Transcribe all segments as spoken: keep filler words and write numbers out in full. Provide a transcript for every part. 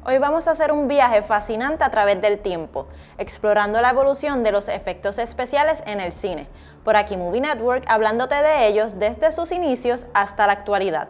Hoy vamos a hacer un viaje fascinante a través del tiempo, explorando la evolución de los efectos especiales en el cine. Por aquí Movie Network, hablándote de ellos desde sus inicios hasta la actualidad.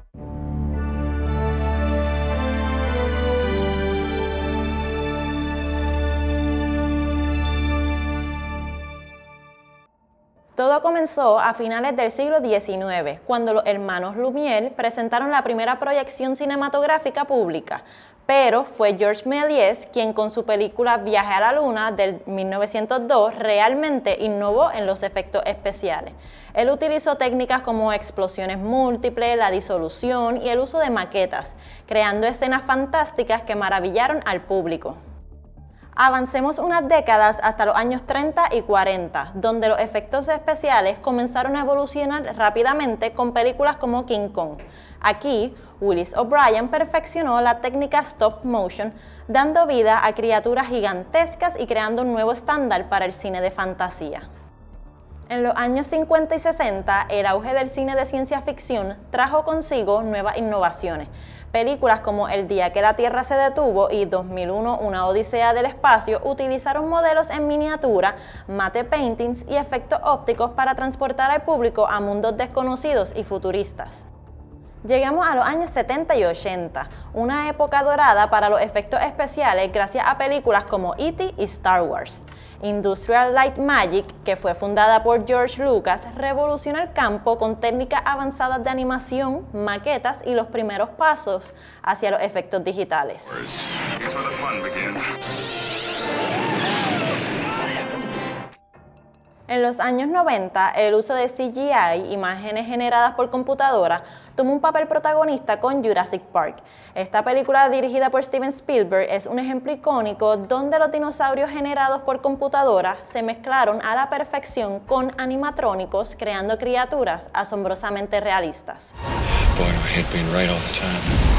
Todo comenzó a finales del siglo diecinueve, cuando los hermanos Lumière presentaron la primera proyección cinematográfica pública, pero fue Georges Méliès quien con su película Viaje a la Luna del mil novecientos dos realmente innovó en los efectos especiales. Él utilizó técnicas como explosiones múltiples, la disolución y el uso de maquetas, creando escenas fantásticas que maravillaron al público. Avancemos unas décadas hasta los años treinta y cuarenta, donde los efectos especiales comenzaron a evolucionar rápidamente con películas como King Kong. Aquí, Willis O'Brien perfeccionó la técnica stop motion, dando vida a criaturas gigantescas y creando un nuevo estándar para el cine de fantasía. En los años cincuenta y sesenta, el auge del cine de ciencia ficción trajo consigo nuevas innovaciones. Películas como El día que la Tierra se detuvo y dos mil uno, Una odisea del espacio utilizaron modelos en miniatura, matte paintings y efectos ópticos para transportar al público a mundos desconocidos y futuristas. Llegamos a los años setenta y ochenta, una época dorada para los efectos especiales gracias a películas como E T y Star Wars. Industrial Light Magic, que fue fundada por George Lucas, revolucionó el campo con técnicas avanzadas de animación, maquetas y los primeros pasos hacia los efectos digitales. En los años noventa, el uso de C G I, imágenes generadas por computadora, tomó un papel protagonista con Jurassic Park. Esta película, dirigida por Steven Spielberg, es un ejemplo icónico donde los dinosaurios generados por computadora se mezclaron a la perfección con animatrónicos, creando criaturas asombrosamente realistas. Boy, I hate being right all the time.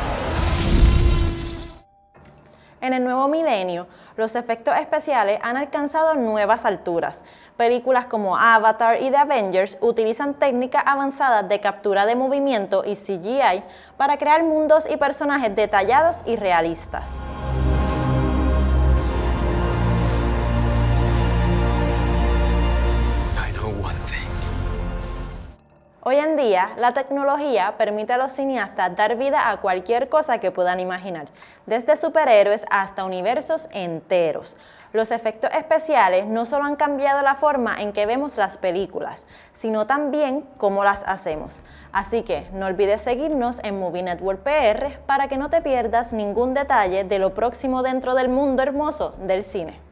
En el nuevo milenio, los efectos especiales han alcanzado nuevas alturas. Películas como Avatar y The Avengers utilizan técnicas avanzadas de captura de movimiento y C G I para crear mundos y personajes detallados y realistas. Hoy en día, la tecnología permite a los cineastas dar vida a cualquier cosa que puedan imaginar, desde superhéroes hasta universos enteros. Los efectos especiales no solo han cambiado la forma en que vemos las películas, sino también cómo las hacemos. Así que no olvides seguirnos en Movie Network P R para que no te pierdas ningún detalle de lo próximo dentro del mundo hermoso del cine.